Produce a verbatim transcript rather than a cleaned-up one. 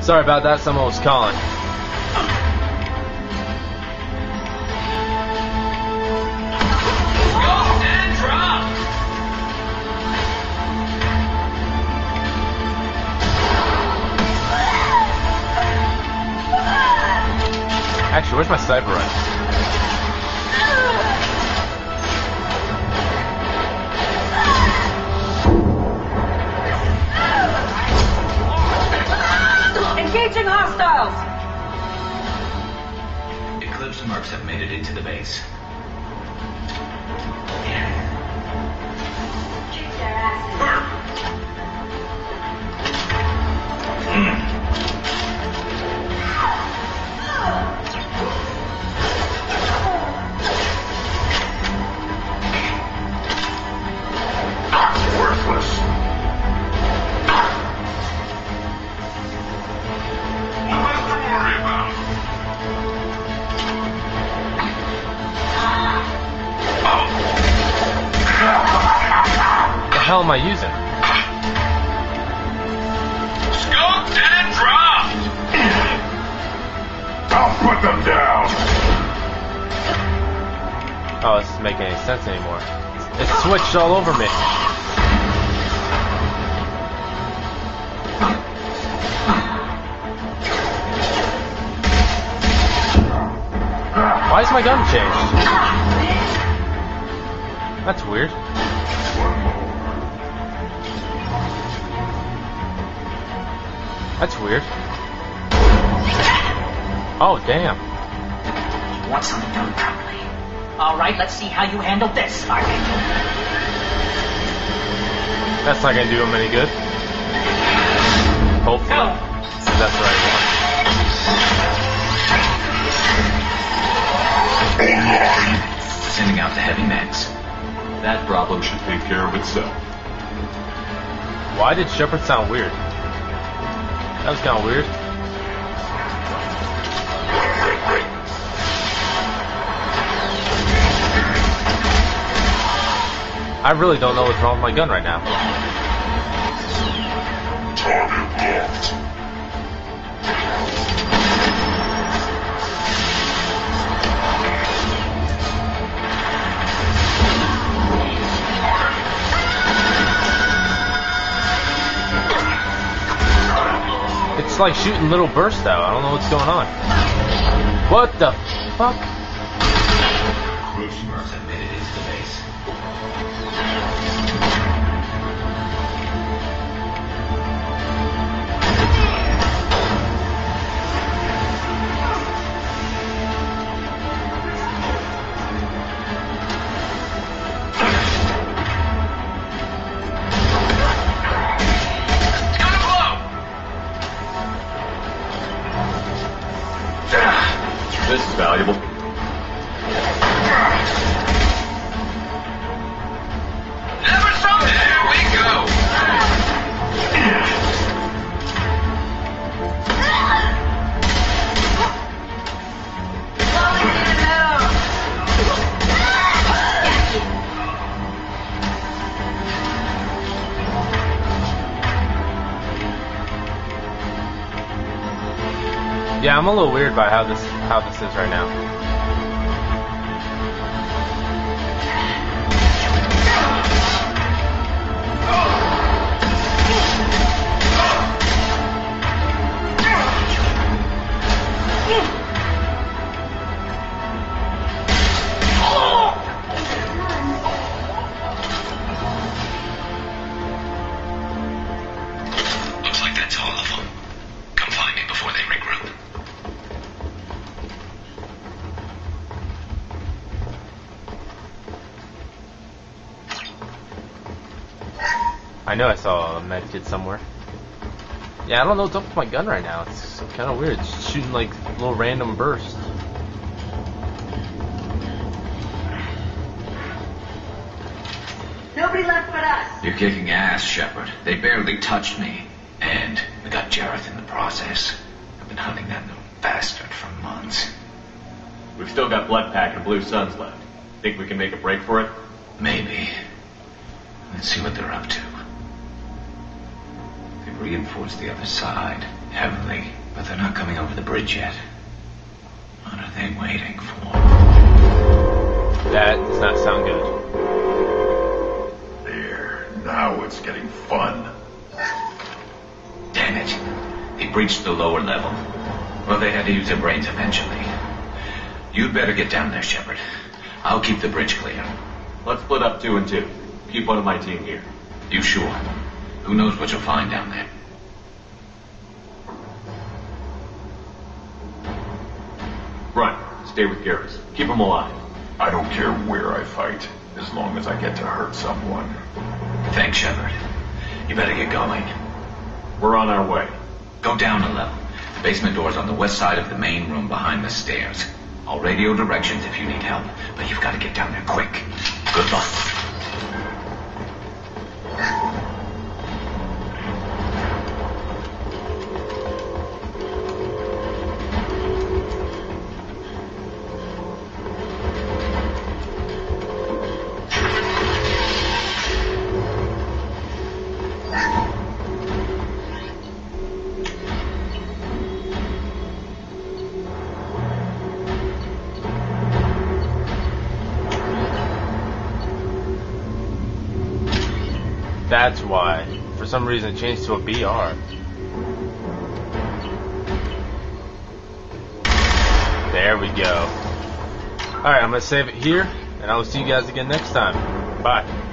Sorry about that, someone was calling. Actually, where's my sniper rifle? Engaging hostiles! Eclipse mercs have made it into the base. Kick their asses. Worthless. Nothing to worry about. What the hell am I using? Scoped and dropped. I'll put them down. Oh, this doesn't make any sense anymore. It switched all over me. Why is my gun changed? That's weird. That's weird. Oh, damn. You want something done properly. All right, let's see how you handle this, Archangel. That's not gonna do him any good. Hopefully. Go. If that's the right one. Sending out the heavy meds. That problem should take care of itself. Why did Shepard sound weird? That was kind of weird. I really don't know what's wrong with my gun right now. Target locked. It's like shooting little bursts out. I don't know what's going on. What the fuck? Eclipse mercs have made it into the base. This is valuable. Never so here we go. Yeah, I'm a little weird by how this how this is right now. Looks like that's all of them. Come find me before they regroup. I know I saw a med kit somewhere. Yeah, I don't know what's up with my gun right now. It's kind of weird. It's shooting like little random bursts. Nobody left but us. You're kicking ass, Shepard. They barely touched me. And we got Jareth in the process. I've been hunting that little bastard for months. We've still got Blood Pack and Blue Suns left. Think we can make a break for it? Maybe. Let's see what they're up to. They've reinforced the other side, Heavenly, but they're not coming over the bridge yet. What are they waiting for? That does not sound good. There, now it's getting fun. Damn it. They breached the lower level. Well, they had to use their brains eventually. You'd better get down there, Shepard. I'll keep the bridge clear. Let's split up two and two. Keep one of my team here. You sure? Who knows what you'll find down there? Run. Stay with Garrus. Keep him alive. I don't care where I fight, as long as I get to hurt someone. Thanks, Shepard. You better get going. We're on our way. Go down a level. The basement door's on the west side of the main room behind the stairs. I'll radio directions if you need help, but you've got to get down there quick. Good luck. That's why. For some reason it changed to a B R. There we go. Alright, I'm going to save it here, and I will see you guys again next time. Bye.